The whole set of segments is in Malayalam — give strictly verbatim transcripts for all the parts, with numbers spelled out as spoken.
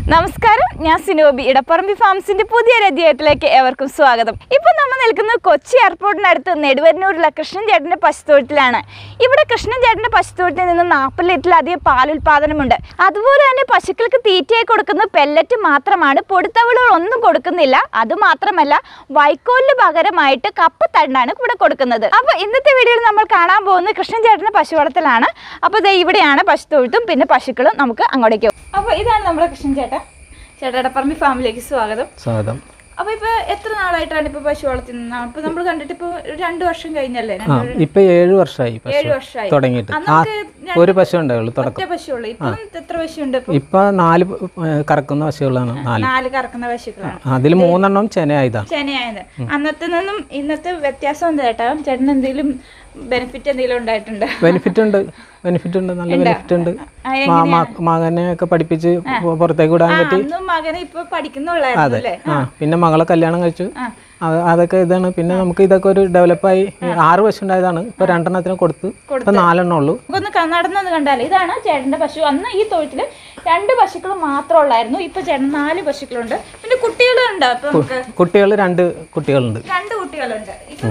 നമസ്കാരം, ഞാൻ സിനോബി. ഇടപ്പറമ്പി ഫാംസിന്റെ പുതിയൊരു അധ്യായത്തിലേക്ക് ഏവർക്കും സ്വാഗതം. ഇപ്പോൾ നമ്മൾ നിൽക്കുന്നത് കൊച്ചി എയർപോർട്ടിനടുത്ത് നെടുവന്നൂരിലെ കൃഷ്ണൻ ചേട്ടൻ്റെ പശുത്തൊഴുത്തിലാണ്. ഇവിടെ കൃഷ്ണൻ ചേട്ടൻ്റെ പശുത്തൊഴുത്തിൽ നിന്ന് നാൽപ്പത് ലിറ്ററിലധികം പാലുൽപാദനമുണ്ട്. അതുപോലെ തന്നെ പശുക്കൾക്ക് തീറ്റയായി കൊടുക്കുന്ന പെല്ലറ്റ് മാത്രമാണ്, പൊടിത്തവിളുകൾ ഒന്നും കൊടുക്കുന്നില്ല. അതുമാത്രമല്ല, വൈക്കോലിന് പകരമായിട്ട് കപ്പത്തണ്ടാണ് ഇവിടെ കൊടുക്കുന്നത്. അപ്പോൾ ഇന്നത്തെ വീഡിയോയിൽ നമ്മൾ കാണാൻ പോകുന്നത് കൃഷ്ണൻ ചേട്ടൻ്റെ പശു വളർത്തലാണ്. അപ്പോൾ ഇത് ഇവിടെയാണ് പശുത്തൊഴുത്തും പിന്നെ പശുക്കളും. നമുക്ക് അങ്ങോട്ടേക്ക്. അപ്പോൾ ഇതാണ് നമ്മുടെ കൃഷ്ണൻ ചേട്ടൻ. ചേട്ടാ, ഇടപ്പറമ്പി ഫാമിലേക്ക് സ്വാഗതം. സ്വാഗതം. അപ്പൊ ഇപ്പൊ എത്ര നാളായിട്ടാണ് ഇപ്പൊ പശു വളർത്തുന്നത്? ഇപ്പൊ നമ്മൾ കണ്ടിട്ട് ഇപ്പൊ രണ്ടു വർഷം കഴിഞ്ഞല്ലേ? ഇപ്പൊ ഏഴു വർഷമായി ഏഴു വർഷമായി തുടങ്ങിയിട്ട്. ഒരു പശു ഉണ്ടാവുള്ളൂ തുടക്കം. പശുള്ളൂ. ഇപ്പൊ എത്ര പശുണ്ട്? ഇപ്പൊ നാല് കറക്കുന്ന പശുക്കളാണ്. നാല് കറക്കുന്ന പശുക്കളാണ്. അതിൽ മൂന്നെണ്ണം ചെനയായതാണ്. ചെനയായത്. അന്നത്തെ നിന്നും ഇന്നത്തെ വ്യത്യാസം എന്താ ചേട്ടാ? ചേട്ടൻ എന്തെങ്കിലും ബെനിഫിറ്റ് എന്തെങ്കിലും ഉണ്ടായിട്ടുണ്ട്? ബെനിഫിറ്റ് ഉണ്ട്, ബെനിഫിറ്റ് ഉണ്ട്, നല്ല ബെനിഫിറ്റ് ഉണ്ട്. മകനെ ഒക്കെ പഠിപ്പിച്ച് പുറത്തേക്ക് വിടാൻ പറ്റി. മകനെ ഇപ്പൊ പഠിക്കുന്നുള്ളായിരുന്നല്ലേ? പിന്നെ മകളെ കല്യാണം കഴിച്ചു. അതൊക്കെ ഇതാണ്. പിന്നെ നമുക്ക് ഇതൊക്കെ ഒരു ഡെവലപ്പായി. ആറ് പശു ഉണ്ടായതാണ്, ഇപ്പൊ രണ്ടെണ്ണത്തിന് കൊടുത്ത് ഇപ്പൊ നാലെണ്ണം ഉള്ളൂ. ഒന്ന് നടന്നത് കണ്ടാലേ ഇതാണ് ചേട്ടന്റെ പശു. അന്ന് ഈ തൊഴുത്തില് രണ്ട് പശുക്കൾ മാത്രം ഉള്ളായിരുന്നു. ഇപ്പൊ ചേട്ടൻ നാല് പശുക്കളുണ്ട്. പിന്നെ കുട്ടികളുണ്ട്. കുട്ടികൾ രണ്ട് കുട്ടികളുണ്ട്. രണ്ട് കുട്ടികളുണ്ട്.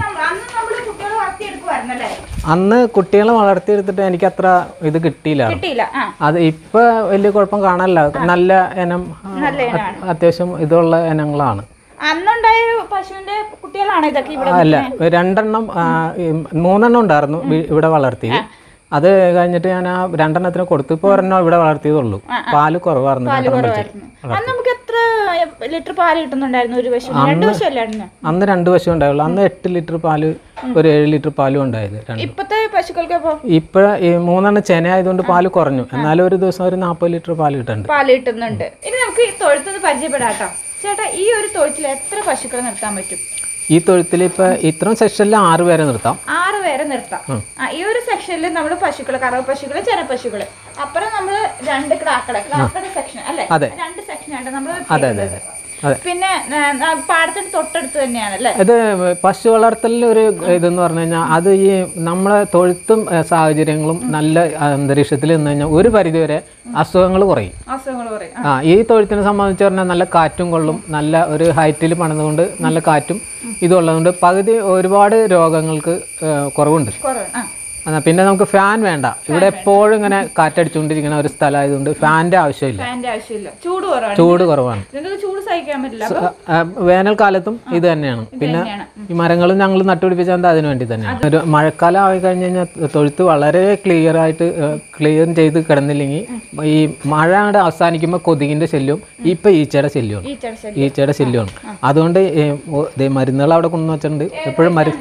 അന്ന് കുട്ടികളെ വളർത്തിയെടുത്തിട്ട് എനിക്ക് അത്ര ഇത് കിട്ടിയില്ല. അത് ഇപ്പൊ വലിയ കുഴപ്പം കാണാനില്ല. നല്ല ഇനം, അത്യാവശ്യം ഇതുള്ള ഇനങ്ങളാണ്. അന്നുണ്ടായ പശുവിന്റെ കുട്ടികളാണ് ഇതൊക്കെ? അല്ല, രണ്ടെണ്ണം മൂന്നെണ്ണം ഉണ്ടായിരുന്നു ഇവിടെ വളർത്തി. അത് കഴിഞ്ഞിട്ട് ഞാൻ ആ രണ്ടെണ്ണത്തിന് കൊടുത്തു. ഇപ്പൊ ഒരെണ്ണം ഇവിടെ വളർത്തിയതുള്ളൂ. പാല് കുറവായിരുന്നു. നമുക്ക് എത്ര ലിറ്റർ പാല് കിട്ടുന്നുണ്ടായിരുന്നു ഒരു പശു? രണ്ട് പശു അല്ലായിരുന്നു അന്ന്? രണ്ട് പശു ഉണ്ടായുള്ളൂ അന്ന്. എട്ട് ലിറ്റർ പാല്, ഒരു ഏഴ് ലിറ്റർ പാലും ഉണ്ടായത്. ഇപ്പത്തെ പശുക്കൾക്ക് ഇപ്പൊ മൂന്നെണ്ണം ചെന ആയതുകൊണ്ട് പാല് കുറഞ്ഞു. എന്നാലും ഒരു ദിവസം ഒരു നാപ്പത് ലിറ്റർ പാല് കിട്ടുന്നുണ്ട്. പാല് കിട്ടുന്നുണ്ട്. ഇനി നമുക്ക് ഈ തൊഴുത്ത് പരിചയപ്പെടാട്ടോ. ചേട്ടാ, ഈ ഒരു തൊഴുത്തിൽ എത്ര പശുക്കളെ നിർത്താൻ പറ്റും? ഈ തൊഴുത്തിൽ ഇപ്പൊ ഇത്രയും സെക്ഷനിൽ ആറ് പേരെ നിർത്താം. ആറ് പേരെ നിർത്താം. ഈ ഒരു സെക്ഷനിൽ നമ്മള് പശുക്കള്, കറവ പശുക്കള്, ചെന പശുക്കള്, അപ്പുറം നമ്മള് രണ്ട് ക്രാക്കളെ ക്രാക്കയുടെ സെക്ഷൻ അല്ലേ? രണ്ട് സെക്ഷനായിട്ട് നമ്മള്. പിന്നെ പാടത്തിന് തൊട്ടടുത്ത് തന്നെയാണല്ലേ? ഇത് പശു വളർത്തലിൽ ഒരു ഇതെന്ന് പറഞ്ഞു കഴിഞ്ഞാൽ, അത് ഈ നമ്മളെ തൊഴുത്തും സാഹചര്യങ്ങളും നല്ല അന്തരീക്ഷത്തിൽ നിന്ന് കഴിഞ്ഞാൽ ഒരു പരിധിവരെ അസുഖങ്ങൾ കുറയും. അസുഖങ്ങൾ കുറയും. ആ ഈ തൊഴുത്തിനെ സംബന്ധിച്ച് പറഞ്ഞാൽ നല്ല കാറ്റും കൊള്ളും. നല്ല ഒരു ഹൈറ്റിൽ പണിതുകൊണ്ട് നല്ല കാറ്റും ഇതുള്ളതുകൊണ്ട് പകുതി ഒരുപാട് രോഗങ്ങൾക്ക് കുറവുണ്ട്. പിന്നെ നമുക്ക് ഫാൻ വേണ്ട. ഇവിടെ എപ്പോഴും ഇങ്ങനെ കാറ്റടിച്ചുകൊണ്ടിരിക്കുന്ന ഒരു സ്ഥലമായതുകൊണ്ട് ഫാനിന്റെ ആവശ്യമില്ല. ചൂട് കുറവാണ്. വേനൽക്കാലത്തും ഇത് തന്നെയാണ്. പിന്നെ ഈ മരങ്ങളും ഞങ്ങൾ നട്ടുപിടിപ്പിച്ചാൽ അതിനു വേണ്ടി തന്നെയാണ്. ഒരു മഴക്കാലം ആയി കഴിഞ്ഞ് കഴിഞ്ഞാൽ തൊഴുത്ത് വളരെ ക്ലിയർ ആയിട്ട് ക്ലിയർ ചെയ്ത് കിടന്നില്ലെങ്കിൽ ഈ മഴ അങ്ങോട്ട് അവസാനിക്കുമ്പോൾ കൊതുകിന്റെ ശല്യവും ഇപ്പൊ ഈച്ചയുടെ ശല്യമാണ്. ഈച്ചയുടെ ശല്യമാണ്. അതുകൊണ്ട് മരുന്നുകൾ അവിടെ കൊണ്ടു വെച്ചിട്ടുണ്ട്. എപ്പോഴും മരുന്ന്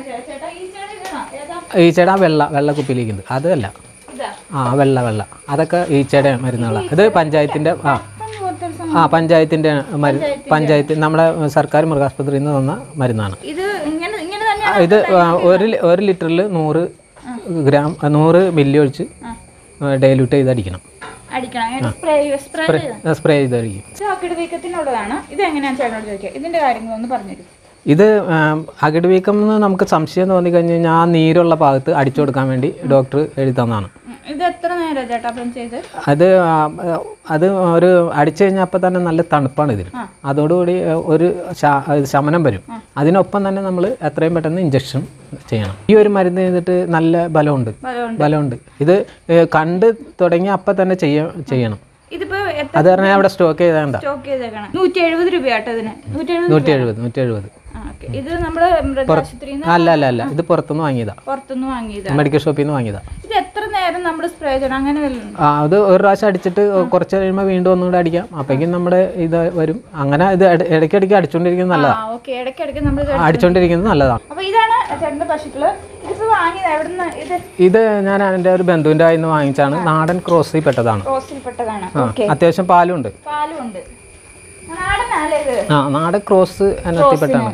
ഈച്ചയുടെ വെള്ള വെള്ള കുപ്പിയിലിരിക്കുന്നത് അതല്ല. ആ വെള്ള വെള്ള അതൊക്കെ ഈച്ചയുടെ മരുന്നുകളാണ്. ഇത് പഞ്ചായത്തിന്റെ ആ ആ പഞ്ചായത്തിന്റെ മരുന്ന്. പഞ്ചായത്ത് നമ്മുടെ സർക്കാർ മൃഗാശുപത്രിയിൽ നിന്ന് തന്ന മരുന്നാണ് ഇത്. ഒരു ഒരു ലിറ്ററിൽ നൂറ് ഗ്രാം നൂറ് മില്ലി ഒഴിച്ച് ഡൈല്യൂട്ട് ചെയ്ത് അടിക്കണം. സ്പ്രേ ചെയ്തടിക്കും. ഇത് അകിട് വീക്കം എന്ന് നമുക്ക് സംശയം തോന്നി കഴിഞ്ഞ് കഴിഞ്ഞാൽ ആ നീരുള്ള ഭാഗത്ത് അടിച്ചു കൊടുക്കാൻ വേണ്ടി ഡോക്ടർ എഴുതി തന്നതാണ്. അത് അത് ഒരു അടിച്ചു കഴിഞ്ഞാൽ അപ്പം തന്നെ നല്ല തണുപ്പാണ് ഇതിന്. അതോടുകൂടി ഒരു ശമനം വരും. അതിനൊപ്പം തന്നെ നമ്മൾ എത്രയും പെട്ടെന്ന് ഇഞ്ചക്ഷൻ ചെയ്യണം. ഈ ഒരു മരുന്ന് ചെയ്തിട്ട് നല്ല ബലമുണ്ട് ബലമുണ്ട് ഇത് കണ്ട് തുടങ്ങി അപ്പം തന്നെ ചെയ്യ ചെയ്യണം അത് പറഞ്ഞാൽ അവിടെ സ്റ്റോക്ക് ചെയ്തേണ്ട. നൂറ്റി എഴുപത് രൂപയാട്ടോ ഇതിന്. നൂറ്റി എഴുപത് നൂറ്റി എഴുപത് ഇത് നമ്മള് അല്ല അല്ല അല്ല ഇത് പുറത്തുനിന്ന് വാങ്ങിയതാ. പുറത്തുനിന്ന് വാങ്ങിയതാ, മെഡിക്കൽ ഷോപ്പിൽ നിന്ന് വാങ്ങിയതാ. ഇത് എത്ര നേരം നമ്മൾ സ്പ്രേ ചെയ്യണം? അങ്ങനെ ആ അത് ഒരു പ്രാവശ്യം അടിച്ചിട്ട് കുറച്ച് കഴിയുമ്പോൾ വീണ്ടും ഒന്നുകൂടെ അടിക്കാം. അപ്പോഴേക്കും നമ്മുടെ ഇത് വരും. അങ്ങനെ ഇത് ഇടയ്ക്കിടയ്ക്ക് അടിച്ചോണ്ടിരിക്കുന്നത് നല്ലതാണ്. അടിച്ചോണ്ടിരിക്കുന്നത് നല്ലതാണ്. ഇത് ഞാൻ എൻ്റെ ഒരു ബന്ധുവിൻ്റെ കയ്യിൽ നിന്ന് വാങ്ങിച്ചാണ്. നാടൻ ക്രോസിൽ പെട്ടതാണ്. അത്യാവശ്യം പാലുണ്ട്. ആ നാടൻ ക്രോസ് എത്തിപ്പെട്ടാണ്.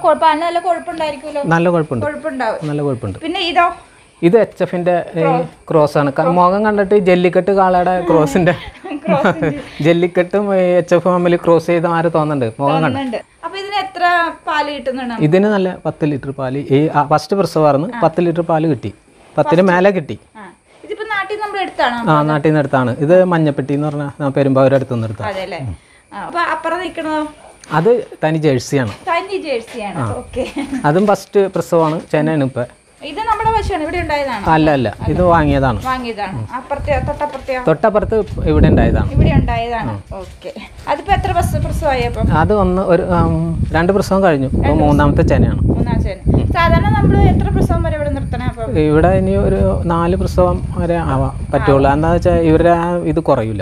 നല്ല കുഴപ്പമുണ്ട്. നല്ല കുഴപ്പമുണ്ട്. പിന്നെ ഇതോ? ഇത് എച്ച് എഫിന്റെ ക്രോസ് ആണ്. മുഖം കണ്ടിട്ട് ജല്ലിക്കെട്ട് കാളയുടെ ക്രോസിന്റെ ജല്ലിക്കെട്ടും എച്ച് എഫ് തമ്മിൽ ക്രോസ് ചെയ്ത് ആര് തോന്നുന്നുണ്ട് മുഖം കണ്ട്. ഇതിന് നല്ല പത്ത് ലിറ്റർ പാല് ഈ ഫസ്റ്റ് പ്രസവമായിരുന്നു. പത്ത് ലിറ്റർ പാല് കിട്ടി. പത്തിന് മേലെ കിട്ടി. ആ നാട്ടിൽ നിന്ന് എടുത്താണ്. ഇത് മഞ്ഞപ്പെട്ടി എന്ന് പറഞ്ഞാൽ പെരുമ്പാവൂർ അടുത്ത് നിന്ന് എടുത്താണ്. അപ്പൊ അപ്പുറം നിൽക്കണോ? അത് തനി ജേഴ്സിയാണ്. തനി ജേഴ്സിയാണ്. ഓക്കെ. അതും ഫസ്റ്റ് പ്രസവമാണ്. ചെനയാണ് ഇപ്പൊ. ഇത് നമ്മുടെ പശുവാണ്, ഇവിടെ ഉണ്ടായതാണ്? അല്ല അല്ല, ഇത് വാങ്ങിയതാണ്. വാങ്ങിയതാണ്. അപ്പുറത്തെ തൊട്ടപ്പുറത്തെ തൊട്ടപ്പുറത്ത് ഇവിടെ ഉണ്ടായതാണ്. ഇവിടെ ഉണ്ടായതാണ്. ഓക്കെ. അതിപ്പോ എത്ര പ്രസവമായി? അപ്പം അത് ഒന്ന് ഒരു രണ്ട് പ്രസവം കഴിഞ്ഞു. മൂന്നാമത്തെ ചെനയാണ്. മൂന്നാം ചെന. സാധാരണ നമ്മൾ എത്ര പ്രസവം വരെ ഇവിടെ നിർത്തണേ? അപ്പം ഇവിടെ ഇനി ഒരു നാല് പ്രസവം വരെ ആവാൻ പറ്റുള്ളൂ. എന്താ വെച്ചാൽ ഇവരുടെ ഇത് കുറയൂല.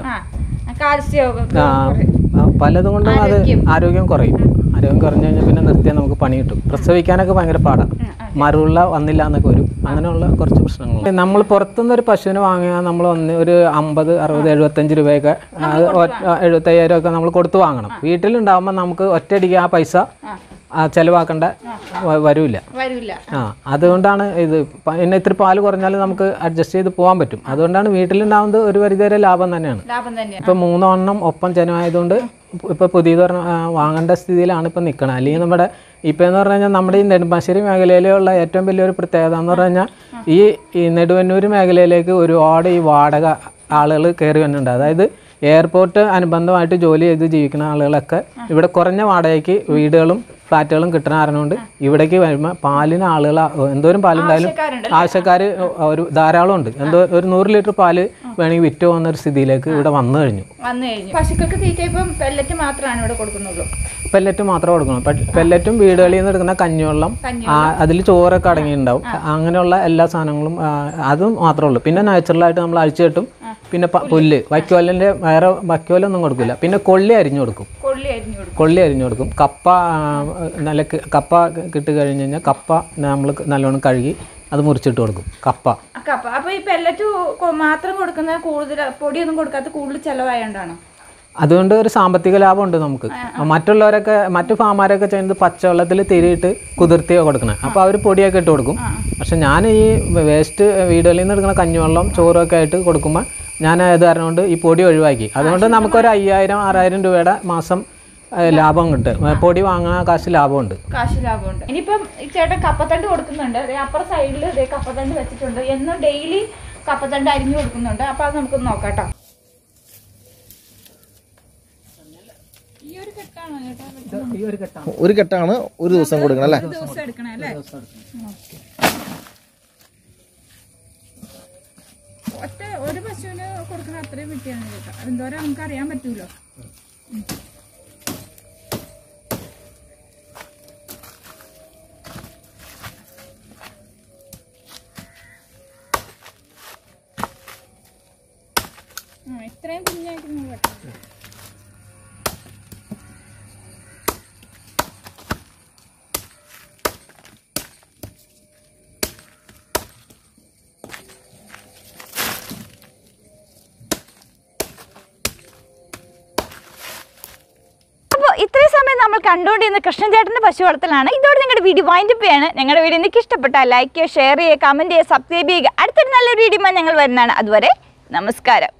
പലതും കൊണ്ടും അത് ആരോഗ്യം കുറയും. ആരോഗ്യം കുറഞ്ഞു കഴിഞ്ഞാൽ പിന്നെ നിർത്തിയാൽ നമുക്ക് പണി കിട്ടും. പ്രസവിക്കാനൊക്കെ ഭയങ്കര പാടാണ്. മറുള്ള വന്നില്ല എന്നൊക്കെ വരും. അങ്ങനെയുള്ള കുറച്ച് പ്രശ്നങ്ങൾ. നമ്മൾ പുറത്തുനിന്ന് ഒരു പശുവിനെ വാങ്ങിയാൽ നമ്മൾ ഒന്ന് ഒരു അമ്പത് അറുപത് എഴുപത്തഞ്ച് രൂപയൊക്കെ എഴുപത്തയ്യായിരം ഒക്കെ നമ്മൾ കൊടുത്ത് വാങ്ങണം. വീട്ടിലുണ്ടാകുമ്പോൾ നമുക്ക് ഒറ്റയടിക്ക് ആ പൈസ ചിലവാക്കേണ്ട വരില്ല. ആ അതുകൊണ്ടാണ് ഇത്. പിന്നെ ഇത്തിരി പാല് കുറഞ്ഞാൽ നമുക്ക് അഡ്ജസ്റ്റ് ചെയ്ത് പോകാൻ പറ്റും. അതുകൊണ്ടാണ് വീട്ടിലുണ്ടാവുന്നത് ഒരു പരിധിവരെ ലാഭം തന്നെയാണ്. ഇപ്പം മൂന്നെണ്ണം ഒപ്പം ജനമായതുകൊണ്ട് ഇപ്പോൾ പുതിയത് പറഞ്ഞ വാങ്ങേണ്ട സ്ഥിതിയിലാണ് ഇപ്പം നിൽക്കുന്നത്. അല്ലെങ്കിൽ നമ്മുടെ ഇപ്പം എന്ന് പറഞ്ഞു കഴിഞ്ഞാൽ നമ്മുടെ ഈ നെടുമ്പാശ്ശേരി മേഖലയിലുള്ള ഏറ്റവും വലിയൊരു പ്രത്യേകത എന്ന് പറഞ്ഞു കഴിഞ്ഞാൽ ഈ ഈ നെടുവന്നൂർ മേഖലയിലേക്ക് ഒരുപാട് ഈ വാടക ആളുകൾ കയറി വരുന്നുണ്ട്. അതായത് എയർപോർട്ട് അനുബന്ധമായിട്ട് ജോലി ചെയ്ത് ജീവിക്കുന്ന ആളുകളൊക്കെ ഇവിടെ കുറഞ്ഞ വാടകയ്ക്ക് വീടുകളും ഫ്ലാറ്റുകളും കിട്ടുന്ന കാരണം കൊണ്ട് ഇവിടേക്ക് വരുമ്പോൾ പാലിന് ആളുകൾ എന്തോരം പാലുണ്ടായാലും ആവശ്യക്കാർ ഒരു ധാരാളം ഉണ്ട്. എന്തോ ഒരു നൂറ് ലിറ്റർ പാല് വേണമെങ്കിൽ വിറ്റ് പോകുന്ന ഒരു സ്ഥിതിയിലേക്ക് ഇവിടെ വന്നു കഴിഞ്ഞു. പശുക്കൾക്ക് തീറ്റ ഇപ്പം പെല്ലറ്റ് മാത്രമാണ് ഇവിടെ കൊടുക്കുന്നുള്ളൂ. പെല്ലറ്റ് മാത്രം കൊടുക്കണം. പെല്ലറ്റും വീടുകളിൽ നിന്ന് എടുക്കുന്ന കഞ്ഞിവെള്ളം, അതിൽ ചോറൊക്കെ അടങ്ങിയിട്ടുണ്ടാവും. അങ്ങനെയുള്ള എല്ലാ സാധനങ്ങളും അതും മാത്രമേ ഉള്ളൂ. പിന്നെ നാച്ചുറലായിട്ട് നമ്മൾ അഴിച്ചു കെട്ടും. പിന്നെ പുല്ല്, വൈക്കോലിൻ്റെ വേറെ വൈക്കോലൊന്നും കൊടുക്കില്ല. പിന്നെ കൊള്ളി അരിഞ്ഞു കൊടുക്കും. കൊള്ളി അരിഞ്ഞു കൊടുക്കും. കപ്പ നല്ല കപ്പ കിട്ടി കഴിഞ്ഞ് കഴിഞ്ഞാൽ കപ്പ നമ്മൾ നല്ലോണം കഴുകി അത് മുറിച്ചിട്ട് കൊടുക്കും. കപ്പ കപ്പ അപ്പോൾ ഈ പെല്ലറ്റ് മാത്രം കൊടുക്കുന്ന കൂടുതൽ പൊടിയൊന്നും കൊടുക്കാത്ത കൂടുതൽ ചിലവായോണ്ടാണ്. അതുകൊണ്ട് ഒരു സാമ്പത്തിക ലാഭമുണ്ട് നമുക്ക്. മറ്റുള്ളവരൊക്കെ മറ്റു ഫാമാരൊക്കെ ചെയ്യുന്നത് പച്ചവെള്ളത്തിൽ തിരിയിട്ട് കുതിർത്തിയോ കൊടുക്കണം. അപ്പോൾ അവർ പൊടിയൊക്കെ ഇട്ട് കൊടുക്കും. പക്ഷെ ഞാൻ ഈ വേസ്റ്റ് വീടുകളിൽ നിന്ന് എടുക്കുന്ന കഞ്ഞിവെള്ളം ചോറൊക്കെ ആയിട്ട് കൊടുക്കുമ്പോൾ ഞാൻ അത് കാരണം കൊണ്ട് ഈ പൊടി ഒഴിവാക്കി. അതുകൊണ്ട് നമുക്കൊരു അയ്യായിരം ആറായിരം രൂപയുടെ മാസം ലാഭം കിട്ടും. പൊടി വാങ്ങാൻ കാശ് ലാഭമുണ്ട്. കാശ് ലാഭമുണ്ട്. ഇനിയിപ്പം ഈ ചേട്ടൻ കപ്പത്തണ്ട് കൊടുക്കുന്നുണ്ട്. അപ്പുറം സൈഡിൽ കപ്പത്തണ്ട് വെച്ചിട്ടുണ്ട്. എന്നും ഡെയിലി കപ്പത്തണ്ട് അരിഞ്ഞു കൊടുക്കുന്നുണ്ട്. അപ്പോൾ അത് നമുക്ക് നോക്കാം കേട്ടോ. ഒരു കെട്ടാണ് ഒരു ദിവസം കൊടുക്കണം അല്ലേ? ദിവസം എടുക്കണം അല്ലേ? ഒറ്റ ഒരു പശുവിന് കൊടുക്കുന്ന അത്രയും വിട്ടിയാണ് കേട്ടോ. എന്തോരം നമുക്ക് അറിയാൻ പറ്റൂലോ. ഇത്രയും കുഞ്ഞായിട്ട് പറ്റും. ഇത്രയും സമയം നമ്മൾ കണ്ടുകൊണ്ടിരുന്ന കൃഷ്ണൻ ചേട്ടൻ്റെ പശു വളർത്തലാണ്. ഇതോടെ നിങ്ങളുടെ വീഡിയോ വൈൻഡപ്പ് ചെയ്യാണ്. ഞങ്ങളുടെ വീഡിയോ നിങ്ങൾക്ക് ഇഷ്ടപ്പെട്ടാൽ ലൈക്ക് ചെയ്യുക, ഷെയർ ചെയ്യുക, കമൻറ്റ് ചെയ്യുക, സബ്സ്ക്രൈബ് ചെയ്യുക. അടുത്തൊരു നല്ലൊരു വീഡിയോ ഞങ്ങൾ വരുന്നതാണ്. അതുവരെ നമസ്കാരം.